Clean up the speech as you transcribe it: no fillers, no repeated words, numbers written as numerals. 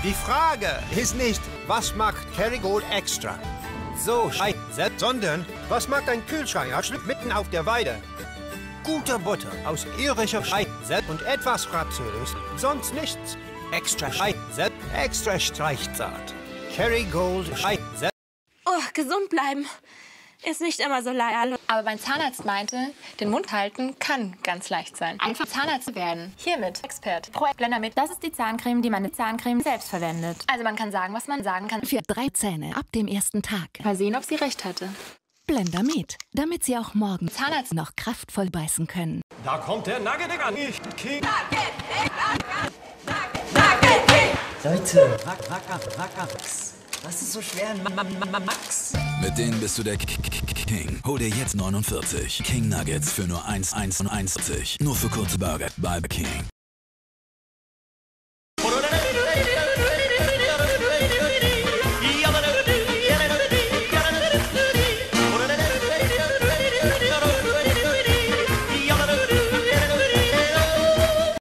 Die Frage ist nicht, was macht Kerrygold extra? So scheiße, sondern was macht ein Kühlschrank mitten auf der Weide? Gute Butter aus irischer Scheiße und etwas Französisch, sonst nichts. Extra Scheiße, extra Streichzart. Kerrygold Scheiße. Oh, gesund bleiben. Ist nicht immer so leicht. Aber mein Zahnarzt meinte, den Mund halten kann ganz leicht sein. Einfach Zahnarzt werden. Hiermit, Expert. Pro Blender mit. Das ist die Zahncreme, die meine Zahncreme selbst verwendet. Also man kann sagen, was man sagen kann. Für 3 Zähne ab dem ersten Tag. Mal sehen, ob sie recht hatte. Blender Med, damit Sie auch morgen Zahnarzt noch kraftvoll beißen können. Da kommt der Nugget an. King. Leute, Wackerx. Was ist so schwer an Max? Mit denen bist du der King. Hol dir jetzt 49 King Nuggets für nur 1,41. Nur für kurze Burger bei King.